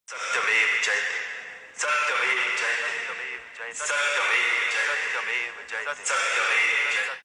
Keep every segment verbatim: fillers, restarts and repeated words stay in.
सत्यमेव जयते, सत्यमेव जयते, सत्यमेव जयते, सत्यमेव जयते, सत्यमेव जयते।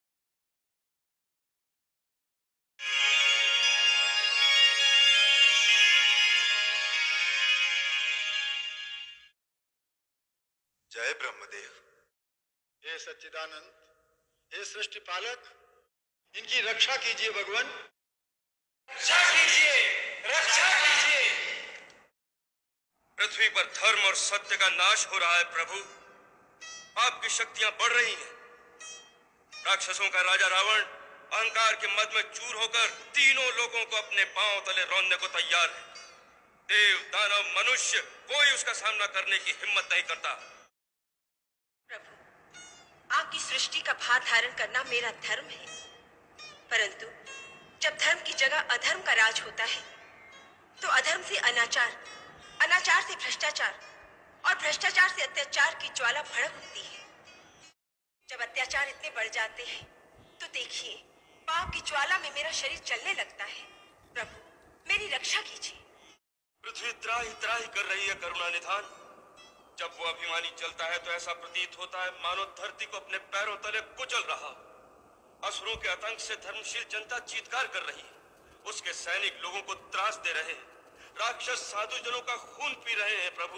जय ब्रह्मदेव। हे सच्चिदानंद, हे सृष्टि पालक, इनकी रक्षा कीजिए भगवान। रक्षा कीजिए, रक्षा कीजिए। पृथ्वी पर धर्म और सत्य का नाश हो रहा है प्रभु। आपकी शक्तियां बढ़ रही हैं। राक्षसों का राजा रावण अहंकार के मद में चूर होकर तीनों लोगों को अपने पांव तले रौंदने को तैयार है। देव, दानव, मनुष्य कोई उसका सामना करने की हिम्मत नहीं करता। प्रभु, आपकी सृष्टि का भार धारण करना मेरा धर्म है, परंतु जब धर्म की जगह अधर्म का राज होता है तो अधर्म से अनाचार, अनाचार से भ्रष्टाचार और भ्रष्टाचार से अत्याचार की ज्वाला भड़क उठती है। जब अत्याचार इतने बढ़ जाते हैं तो देखिए, पाप की ज्वाला में मेरा शरीर चलने लगता है। प्रभु, मेरी रक्षा कीजिए। पृथ्वी त्राही त्राही कर रही है करुणा निधान। जब वो अभिमानी चलता है तो ऐसा प्रतीत होता है मानो धरती को अपने पैरों तले कुचल रहा। असुरों के आतंक से धर्मशील जनता चीत्कार कर रही है। उसके सैनिक लोगों को त्रास दे रहे हैं। राक्षस साधु जनों का खून पी रहे हैं प्रभु।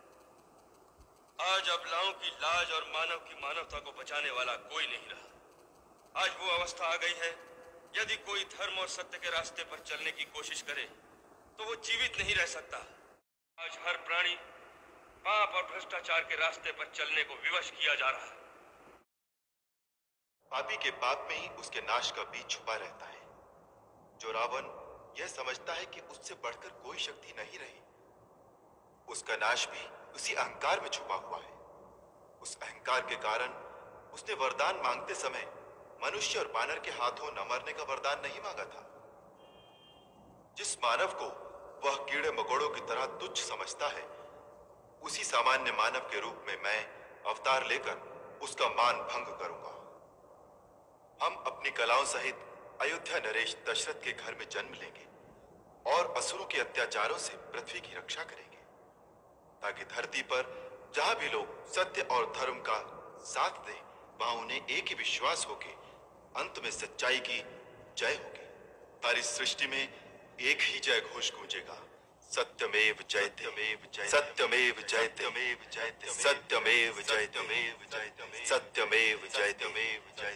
आज अबलाओं की लाज और मानव की मानवता को बचाने वाला कोई नहीं रहा। आज वो अवस्था आ गई है, यदि कोई धर्म और सत्य के रास्ते पर चलने की कोशिश करे तो वो जीवित नहीं रह सकता। आज हर प्राणी पाप और भ्रष्टाचार के रास्ते पर चलने को विवश किया जा रहा है। पापी के पाप में ही उसके नाश का बीज छुपा रहता है। जो रावण यह समझता है कि उससे बढ़कर कोई शक्ति नहीं रही, उसका नाश भी उसी अहंकार में छुपा हुआ है। उस अहंकार के कारण उसने वरदान मांगते समय मनुष्य और बानर के हाथों न मरने का वरदान नहीं मांगा था। जिस मानव को वह कीड़े मकोड़ों की तरह तुच्छ समझता है, उसी सामान्य मानव के रूप में मैं अवतार लेकर उसका मान भंग करूंगा। हम अपनी कलाओं सहित अयोध्या नरेश दशरथ के घर में जन्म लेंगे और असुरों के अत्याचारों से पृथ्वी की रक्षा करेंगे, ताकि धरती पर जहां भी लोग सत्य और धर्म का साथ दें, वहां उन्हें एक ही विश्वास होके अंत में सच्चाई की जय होगी। सारी सृष्टि में एक ही जय घोष गूंजेगा, सत्यमेव जयते, सत्यमेव जयते, सत्यमेव जयते, सत्यमेव जयते, सत्यमेव जयते, सत्यमेव जयते, सत्यमेव जयते।